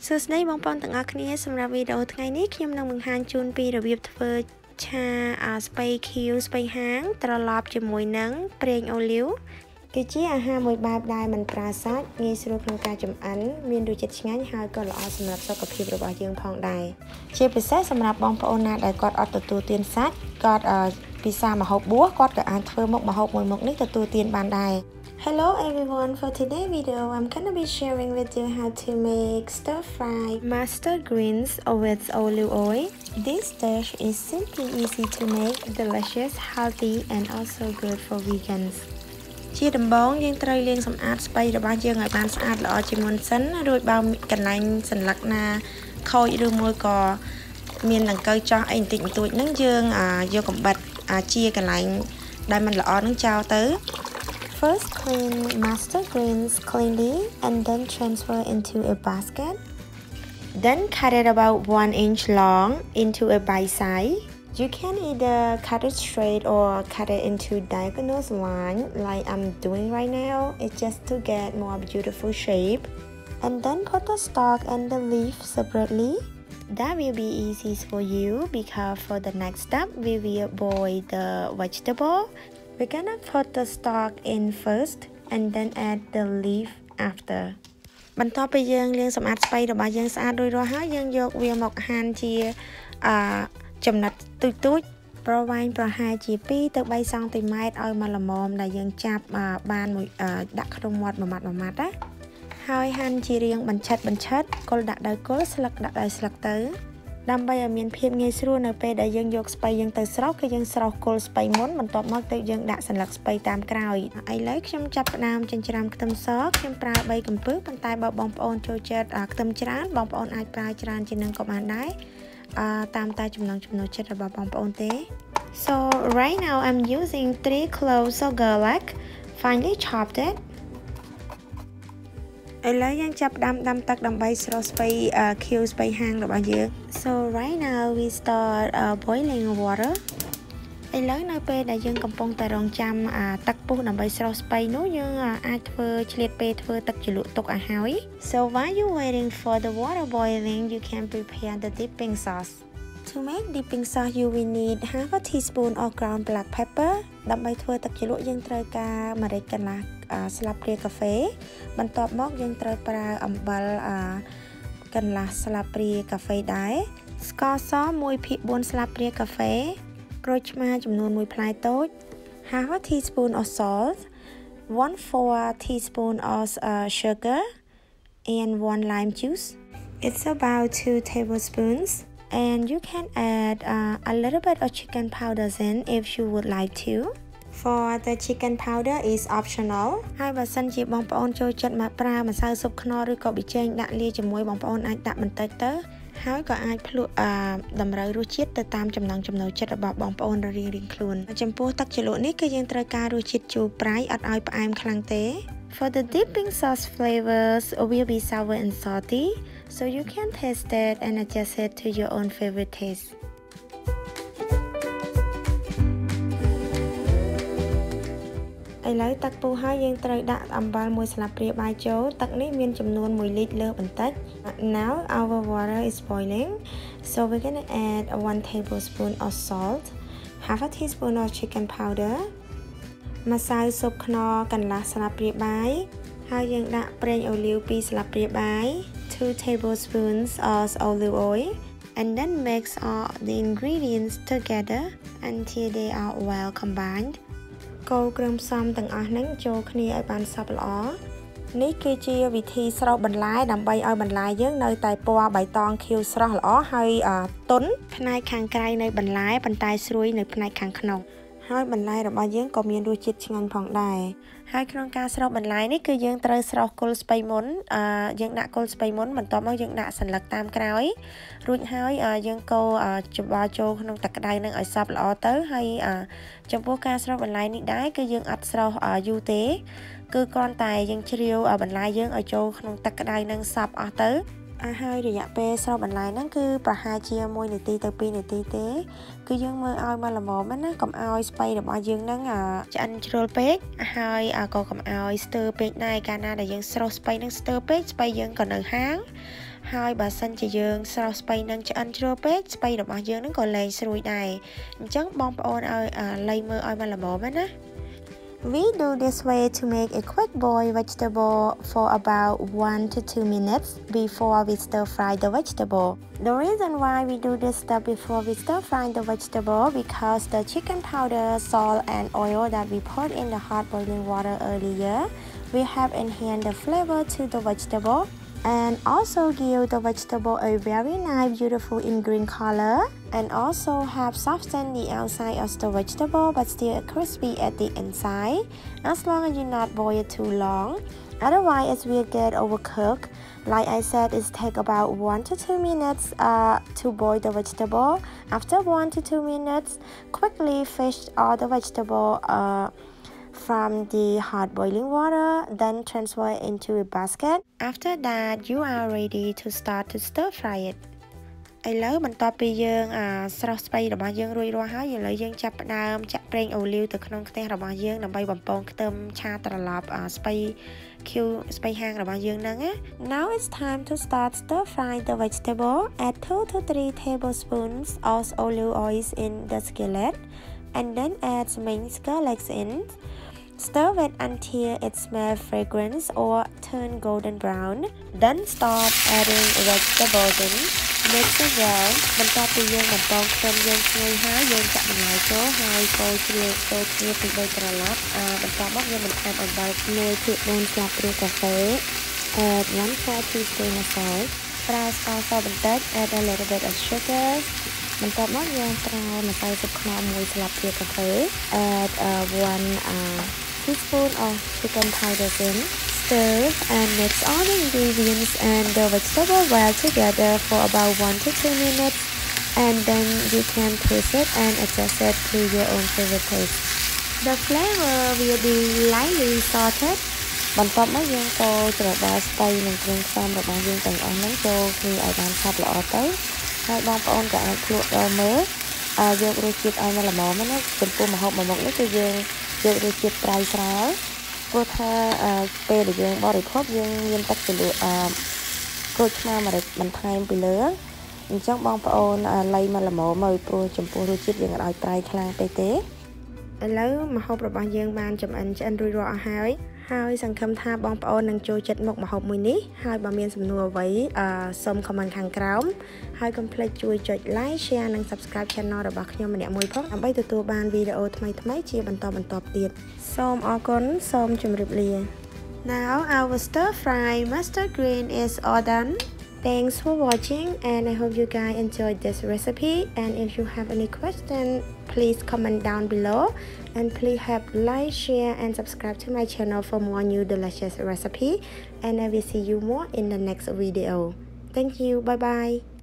សួស្តីបងប្អូនទាំងអស់គ្នាសម្រាប់វីដេអូថ្ងៃនេះខ្ញុំនឹងបង្ហាញជូនពីរបៀបធ្វើឆាស្ពៃខៀវស្ពៃហាងត្រឡប់ជាមួយនឹងប្រេងអូលីវគឺជាអាហារមួយបែបដែលមិនប្រើសាច់ងាយស្រួលក្នុងការចម្អិនមានរសជាតិឆ្ងាញ់ហើយក៏ល្អសម្រាប់សុខភាពរបស់យើងផងដែរជាពិសេសសម្រាប់បងប្អូនណាដែលគាត់អត់ទទួលទានសាច់គាត់ពិសាម្ហូបបួសគាត់ក៏អាចធ្វើមុខម្ហូបមួយមុខនេះទទួលទានបានដែរ Hello everyone, for today's video I'm gonna be sharing with you how to make stir-fry mustard greens with olive oil. This dish is simply easy to make, delicious, healthy and also good for vegans. ជាដំបូងយើងត្រូវលាងសម្អាតស្ពៃរបស់យើងឲ្យបានស្អាតល្អជាមុនសិនរួចបើកន្លែងសន្លឹកណាខូចឬមួយក៏មានដង្កូវចោះអីបន្តិចបន្តួចហ្នឹងយើងយកកំបិតជាកន្លែងដែលមិនល្អហ្នឹងចោលទៅ First clean mustard greens cleanly and then transfer into a basket. Then cut it about 1 inch long into a bite size. You can either cut it straight or cut it into diagonal line like I'm doing right now. It's just to get more beautiful shape. And then put the stalk and the leaf separately. That will be easy for you because for the next step we will boil the vegetable. We're gonna put the stalk in first and then add the leaf after. បន្ទាប់ពីយើងលាងសម្អាតស្ពៃរបស់យើងស្អាតរួចរាល់ហើយយើងយកវាមកហាន់ជាចំណិតទូចៗប្រវែងប្រហែលជា2ទៅ3សង់ទីម៉ែត្រឲ្យមកល្មមដែលយើងចាប់បានមួយដាក់ក្នុងមាត់មួយម៉ាត់ណាហើយហាន់ជារាងបញ្ឆិតគល់ដាក់ដោយគល់ស្លឹកដាក់ដោយស្លឹកទៅដើម្បីឲ្យមានភាពងាយស្រួលនៅពេលដែលយើងយកស្ពៃយើងទៅស្រោចគឺយើងស្រោចគល់ស្ពៃមុនបន្ទាប់មកទៅយើងដាក់សន្លឹកស្ពៃតាមក្រោយឥឡូវខ្ញុំចាប់ផ្ដើមចិញ្ច្រាំខ្ទឹមសខ្ញុំប្រើ3កំពឹសប៉ុន្តែបើបងប្អូនចូលចិត្តខ្ទឹមច្រើនបងប្អូនអាចប្រើច្រើនជាងនឹងក៏បានដែរតាមតែចំណង់ចំណូលចិត្តរបស់បងប្អូនទេ So right now I'm using 3 cloves of garlic finely chopped it ឥឡូវយើងចាប់ដាំទឹកដើម្បីស្រោចស្ពៃខៀវស្ពៃហាងរបស់យើង So right now we start boiling water ឥឡូវនៅពេលដែលយើងកំពុងតែរង់ចាំទឹកពុះដើម្បីស្រោចស្ពៃនោះយើងអាចធ្វើឆ្លៀតពេលធ្វើទឹកជ្រលក់ទុកឲ្យហើយ So while you waiting for the water boiling you can prepare the dipping sauce To make dipping sauce you will need half a teaspoon of ground black pepper ដើម្បីធ្វើទឹកជ្រលក់យើងត្រូវការម្រេចកន្លះស្លាបព្រាកាហ្វេបន្ទាប់មកយើងត្រូវប្រើអំបិលកន្លះស្លាបព្រាកាហ្វេដែរស្ករស 1/4 ស្លាបព្រាកាហ្វេក្រូចឆ្មាចំនួន1ផ្លែតូច half a teaspoon of salt 1/4 teaspoon of sugar and 1 lime juice It's about 2 tablespoons and you can add a little bit of chicken powders in if you would like to For the chicken powder is optional ហើយបើសិនជាបងប្អូនចូលចិត្តមកប្រើម្សៅស៊ុបខ្នុរឬក៏ប៊ីចេងដាក់លាយជាមួយបងប្អូនអាចដាក់បន្តិចទៅហើយក៏អាចភ្លក់តម្រូវរសជាតិទៅតាមចំណង់ចំណូលចិត្តរបស់បងប្អូនរៀងៗខ្លួនចំពោះទឹកជ្រលក់នេះគឺយើងត្រូវការរសជាតិជូរប្រៃអត់ឲ្យផ្អែមខ្លាំងទេ For the dipping sauce flavors will be sour and salty so you can taste it and adjust it to your own favorite tasteឥឡូវទឹកពុះហើយយើងត្រូវដាក់អំបិល1ស្លាបព្រាបាយចូលទឹកនេះមានចំនួន1លីត្រលើសបន្តិច Now our water is boiling so we're going to add 1 tablespoon of salt half a teaspoon of chicken powder ម្សៅស៊ុបខ្នុរកន្លះស្លាបព្រាបាយហើយយើងដាក់ប្រេងអូលីវ2ស្លាបព្រាបាយ 2 tablespoons of olive oil and then mix all the ingredients together until they are well combinedកូរគ្រឿងផ្សំទាំងអស់ហ្នឹងចូលគ្នាឲ្យបានសព្វល្អនេះគឺជាវិធីស្រោចបន្លែដើម្បីឲ្យបន្លែយើងនៅតែពណ៌បៃតងខៀវស្រស់ល្អហើយទន់ផ្នែកខាងក្រៅនៃបន្លែប៉ុន្តែស្រួយនៅផ្នែកខាងក្នុងហើយបន្លែរបស់យើងក៏មានរសជាតិឆ្ងាញ់ផងដែរហើយក្នុងការស្រោចបន្លែនេះគឺយើងត្រូវស្រោចគល់ស្ពៃមុនយើងដាក់គល់ស្ពៃមុនបន្ទាប់មកយើងដាក់សន្លឹកតាមក្រោយរួចហើយយើងកូរច្របល់ចូលក្នុងទឹកក្តៅនឹងឲ្យសព្វល្អទៅហើយចំពោះការស្រោចបន្លែនេះដែរគឺយើងអត់ស្រោចយូរទេគឺគ្រាន់តែយើងជ្រាវបន្លែយើងឲ្យចូលក្នុងទឹកក្តៅនឹងសព្វអស់ទៅហើយរយៈពេលស្រោចបន្លែហ្នឹងគឺប្រហែលជា1នាទីទៅ2នាទីទេគឺយើងមើលឲ្យមកល្មមណាកុំឲ្យស្ពៃរបស់យើងហ្នឹងឆ្អិនជ្រុលពេកហើយក៏កុំឲ្យស្ទើរពេកដែរកាលណាដែលយើងស្រោចស្ពៃហ្នឹងស្ទើរពេកស្ពៃយើងក៏នៅហាងហើយបើសិនជាយើងស្រោចស្ពៃនឹងឆ្អិនជ្រៅពេកស្ពៃរបស់យើងនឹងក៏លែងស្រួយដែរអញ្ចឹងបងប្អូនឲ្យលៃមើលឲ្យបានល្មមណាWe do this way to make a quick boil vegetable for about 1 to 2 minutes before we stir fry the vegetable. The reason why we do this step before we stir fry the vegetable because the chicken powder, salt and oil that we put in the hot boiling water earlier will help enhance the flavor to the vegetable and also give the vegetable a very nice beautiful in green color and also have soften the outside of the vegetable but still crispy at the inside as long as you not boil it too long, otherwise it will get overcooked. Like I said, it take about 1 to 2 minutes to boil the vegetable. After 1 to 2 minutes, quickly fish all the vegetable from the hot boiling water, then transfer it into a basket. After that, you are ready to start to stir fry it. ឥឡូវបន្ទាប់ពីយើងស្រោចស្ពៃរបស់យើងរួចរាល់ហើយឥឡូវយើងចាប់ផ្ដើមចាក់ប្រេងអូលីវទៅក្នុងខ្ទះរបស់យើងដើម្បីបំពងខ្ទឹមឆាត្រឡប់ស្ពៃហាងរបស់យើងហ្នឹងណា Now it's time to start stir fry the vegetable. Add 2 to 3 tablespoons of olive oil in the skillet and then add minced garlic in. Stir it until it smells fragrant or turn golden brown. Then start adding vegetables in. Mix it well. បន្ទាប់ពីយើងបំពងខ្ទឹមយើងឈ្ងុយហើយយើងចាក់បន្លែចូលហើយកូរគ្នាពី3ត្រឡប់បន្ទាប់មកយើងបន្ថែមអំបិល1ភាគ4ស្លាបព្រាកាហ្វេ Add 1/4 teaspoon of salt. ប្រើស្ករសបន្តិច Add a little bit of sugar. បន្ទាប់មកយើងប្រើម្សៅស៊ុបខ្នុរ1ស្លាបព្រាកាហ្វេ Add 1 teaspoon of chicken powder in. Stir and mix all the ingredients and the vegetable well together for about 1 to 2 minutes and then you can twist it and adjust it to your own favorite taste. The flavor will be lightly salted. បន្ទាប់មកយើងកូរច្របល់ស្ពៃនិងគ្រឿងផ្សំរបស់យើងទាំងអស់ហ្នឹងចូលគ្នាឲ្យបានសព្វល្អទៅហើយបងប្អូនក៏អាចភ្លក់ដល់មើលយករសជាតិឲ្យបានល្មមណាចំពោះម្ហូបមួយមុខនេះគឺយើងយករសជាតិប្រៃស្រាលព្រោះថាពេលដែលយើងបរិភោគយើងមានទឹកជ្រលក់ក្រូចឆ្មាម្រេចបន្ថែមពីលើអញ្ចឹងបងប្អូនលៃមកល្មមមកព្រោះចំពោះរសជាតិយើងអត់ឲ្យប្រៃខ្លាំងពេកទេឥឡូវម្ហូបរបស់យើងបានចម្អិនឆ្អិនរួចរាល់អស់ហើយសង្ឃឹមថាបងប្អូននឹងចូលចិត្តមុខម្ហូបមួយនេះហើយបើមានសំណួរអ្វីសូម comment ខាងក្រោមហើយកុំភ្លេចជួយចុច like share និង subscribe channel របស់ខ្ញុំម្នាក់មួយផងដើម្បីទទួលបានវីដេអូថ្មីៗជាបន្តទៀតសូមអរគុណសូមជម្រាបលា Now our stir fry mustard green is all done. Thanks for watching and I hope you guys enjoyed this recipe and if you have any question please comment down below and please help like share and subscribe to my channel for more new delicious recipe and I will see you more in the next video. Thank you. Bye bye.